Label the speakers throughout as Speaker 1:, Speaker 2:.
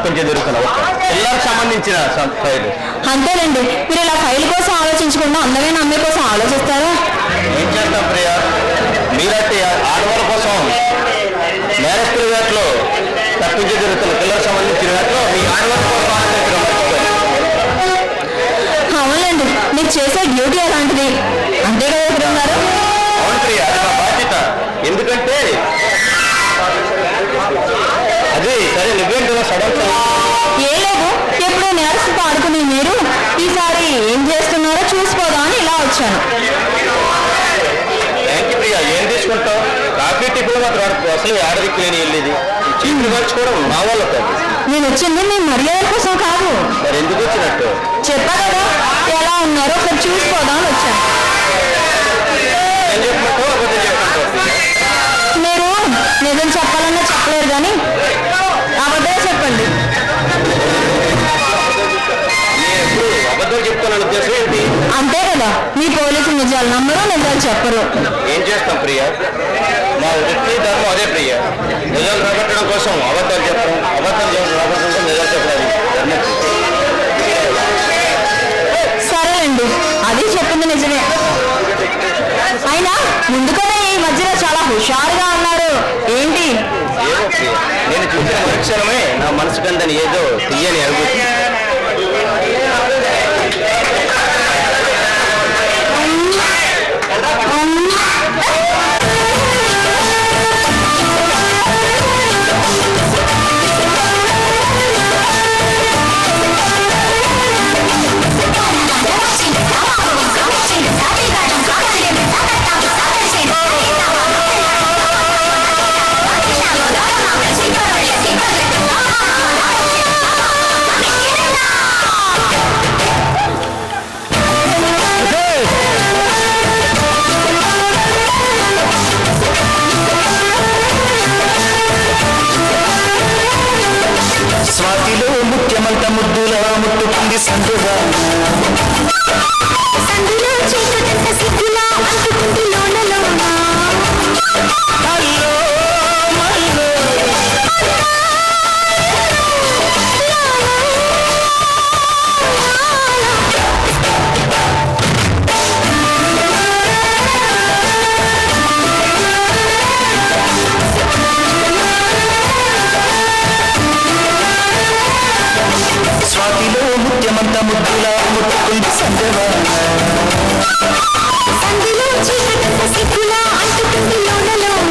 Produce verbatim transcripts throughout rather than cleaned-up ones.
Speaker 1: తప్పించే దొరుకుతున్న పిల్లలకు సంబంధించిన ఫైల్.
Speaker 2: అంతేనండి, మీరు ఇలా ఫైల్ కోసం ఆలోచించకుండా అందమైన అమ్మాయి కోసం ఆలోచిస్తారా?
Speaker 1: ఏం చేస్తాం ప్రియా, మీరంటే ఆడవాళ్ళ కోసం నేరస్తుల వేటలో తప్పించే జరుగుతున్న పిల్లలకు సంబంధించిన వేటలో మీ ఆడవాళ్ళ కోసం ఆలోచించడం మర్చిపోయారు.
Speaker 2: అవునండి, మీరు చేసే డ్యూటీ అలాంటిది, అంతే కదా ఎక్కడ ఉన్నారు?
Speaker 1: అవును ప్రియా, అది మా బాధ్యత. ఎందుకంటే అది సరే నువ్వేంటో సడన్
Speaker 2: ఏ లేదు, ఎప్పుడు నేరస్తుతో ఆడుకుని మీరు ఈసారి ఏం చేస్తున్నారో చూసిపోదామని ఇలా వచ్చాను.
Speaker 1: Thank you Priya. ఏం తీసుకుంటావు? కాఫీ టిఫిన్ మాత్రం అసలు ఆడదిక్కు లేని వెళ్ళేది చీపులు మర్చుకోవడం మా వాళ్ళ కాదు.
Speaker 2: నేను వచ్చింది మీ మర్యాద కోసం కాదు.
Speaker 1: మరి ఎందుకు వచ్చినట్టు?
Speaker 2: చెప్పా కదా ఎలా ఉన్నారో ఒకసారి చూసిపోదామని వచ్చాను.
Speaker 1: ఏం చెప్పమంటావు? అబద్ధం చెప్పమంటావు?
Speaker 2: మీరు నిజం చెప్పాలన్నా చెప్పలేరు కానీ అబద్ధమే చెప్పండి.
Speaker 1: అబద్ధాలు చెప్తానని ఉద్దేశం ఏంటి?
Speaker 2: అంతే కదా, మీ పోలీసు నిజాలు నమ్మరు, నిజాలు చెప్పరు.
Speaker 1: ఏం చేస్తాం ప్రియా, మా వృత్తి ధర్మం అదే ప్రియా. నిజాలు రాబట్టడం కోసం అబద్ధాలు చెప్పడం, అబద్ధాలు రాబట్టడం నిజాలు చెప్పడం.
Speaker 2: సరేనండి, అది చెప్పింది నిజమే. అయినా ముందుకనే ఈ మధ్యలో చాలా హుషారుగా ఉన్నారు ఏంటి?
Speaker 1: ఏదో ప్రియా, నేను చూసిన మరుక్షణమే నా మనసు కందని ఏదో తీయని అనుభూతి.
Speaker 3: స్వాతిలో ముఖ్యమంత ముద్దుల ముట్టుకుంది సందుగా,
Speaker 2: సందులో చీకటంత సిగ్గులా అంటుకుంది లోన లోన.
Speaker 3: అల్లో మల్లో స్వాతిలో ముఖ్యమంత ముద్దుల ముట్టుకుంది సందుగా,
Speaker 2: సందులో చీకటంత సిగ్గులా అంటుకుంది లోన లోన.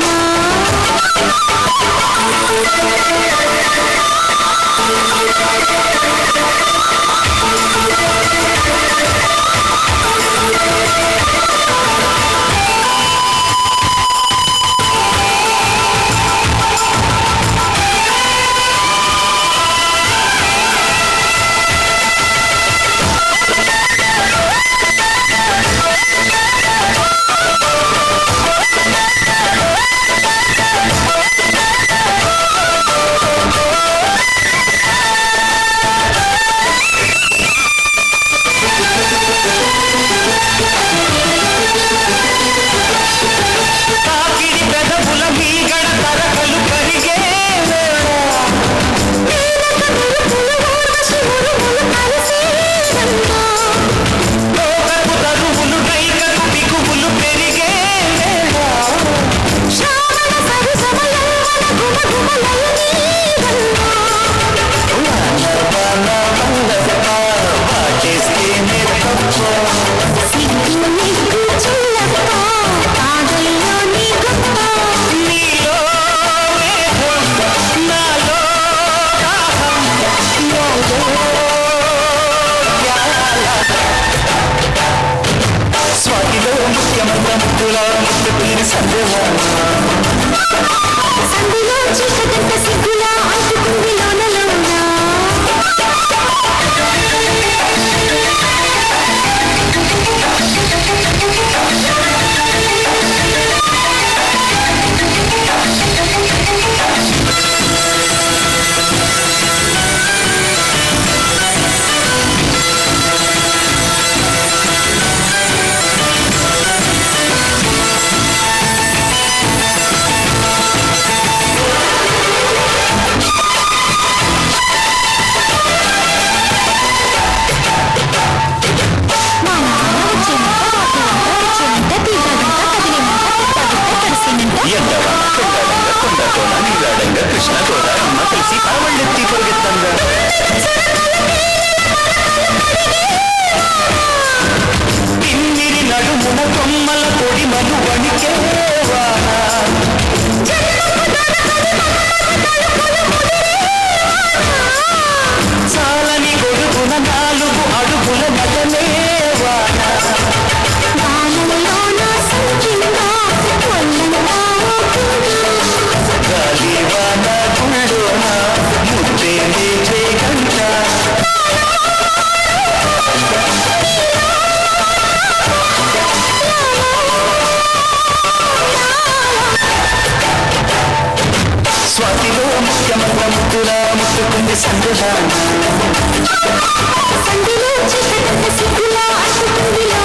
Speaker 3: సంధ్యవాన
Speaker 2: సంధిలో చీకటంత సిగ్గులా అంటుకుంది